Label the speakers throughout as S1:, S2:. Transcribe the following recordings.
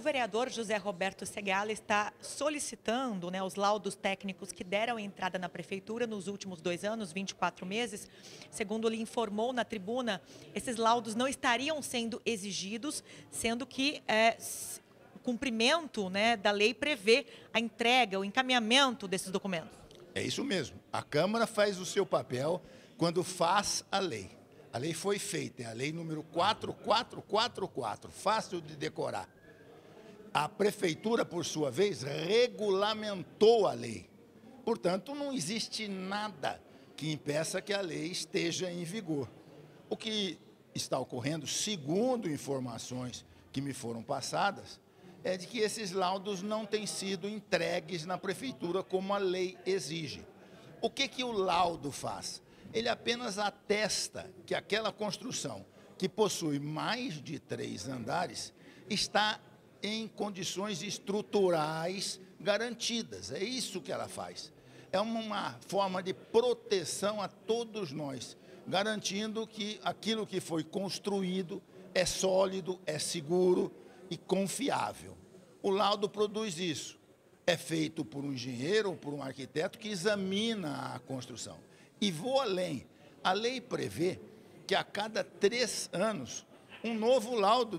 S1: vereador José Roberto Segala está solicitando, os laudos técnicos que deram entrada na prefeitura nos últimos 2 anos, 24 meses. Segundo ele informou na tribuna, esses laudos não estariam sendo exigidos, sendo que o cumprimento, da lei prevê a entrega, o encaminhamento desses documentos.
S2: É isso mesmo. A Câmara faz o seu papel quando faz a lei. A lei foi feita, é a lei número 4444, fácil de decorar. A Prefeitura, por sua vez, regulamentou a lei. Portanto, não existe nada que impeça que a lei esteja em vigor. O que está ocorrendo, segundo informações que me foram passadas, é de que esses laudos não têm sido entregues na Prefeitura como a lei exige. O que o laudo faz? Ele apenas atesta que aquela construção, que possui mais de 3 andares, está em condições estruturais garantidas. É isso que ela faz. É uma forma de proteção a todos nós, garantindo que aquilo que foi construído é sólido, é seguro e confiável. O laudo produz isso. É feito por um engenheiro ou por um arquiteto que examina a construção. E vou além. A lei prevê que a cada 3 anos um novo laudo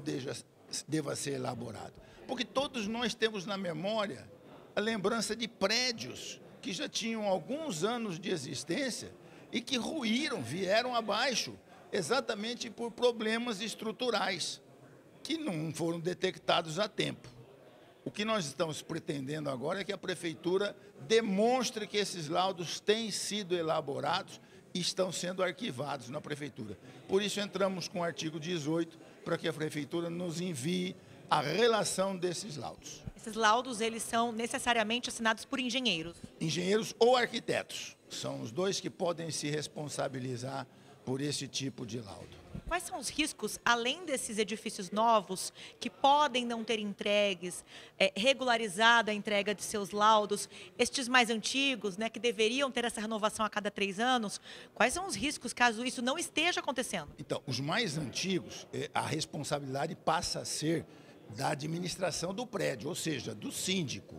S2: deva ser elaborado. Porque todos nós temos na memória a lembrança de prédios que já tinham alguns anos de existência e que ruíram, vieram abaixo, exatamente por problemas estruturais que não foram detectados a tempo. O que nós estamos pretendendo agora é que a Prefeitura demonstre que esses laudos têm sido elaborados e estão sendo arquivados na Prefeitura. Por isso, entramos com o artigo 18 para que a Prefeitura nos envie a relação desses laudos.
S1: Esses laudos, eles são necessariamente assinados por engenheiros?
S2: Engenheiros ou arquitetos. São os dois que podem se responsabilizar por esse tipo de laudo.
S1: Quais são os riscos, além desses edifícios novos, que podem não ter entregues, regularizado a entrega de seus laudos, estes mais antigos, que deveriam ter essa renovação a cada 3 anos, quais são os riscos caso isso não esteja acontecendo?
S2: Então, os mais antigos, a responsabilidade passa a ser da administração do prédio, ou seja, do síndico.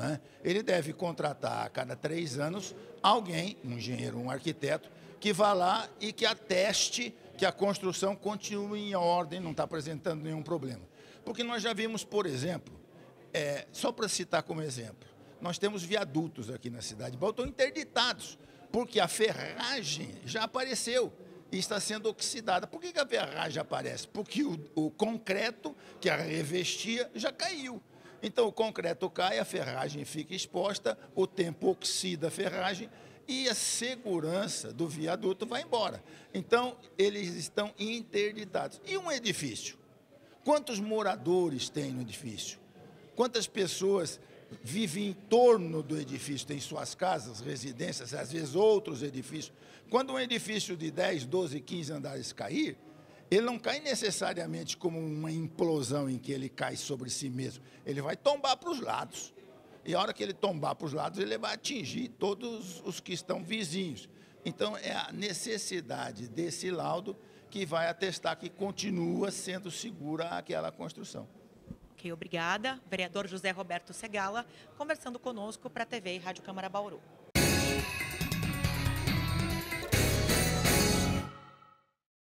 S2: Ele deve contratar a cada 3 anos alguém, um engenheiro, um arquiteto, que vá lá e que ateste que a construção continue em ordem, não está apresentando nenhum problema. Porque nós já vimos, por exemplo, só para citar como exemplo, nós temos viadutos aqui na cidade, estão interditados, porque a ferragem já apareceu e está sendo oxidada. Por que a ferragem aparece? Porque o concreto que a revestia já caiu. Então, o concreto cai, a ferragem fica exposta, o tempo oxida a ferragem, e a segurança do viaduto vai embora. Então, eles estão interditados. E um edifício? Quantos moradores tem no edifício? Quantas pessoas vivem em torno do edifício? Tem suas casas, residências, às vezes outros edifícios. Quando um edifício de 10, 12, 15 andares cair, ele não cai necessariamente como uma implosão em que ele cai sobre si mesmo. Ele vai tombar para os lados. E a hora que ele tombar para os lados, ele vai atingir todos os que estão vizinhos. Então, é a necessidade desse laudo que vai atestar que continua sendo segura aquela construção.
S1: Ok, obrigada. Vereador José Roberto Segala, conversando conosco para a TV e Rádio Câmara Bauru.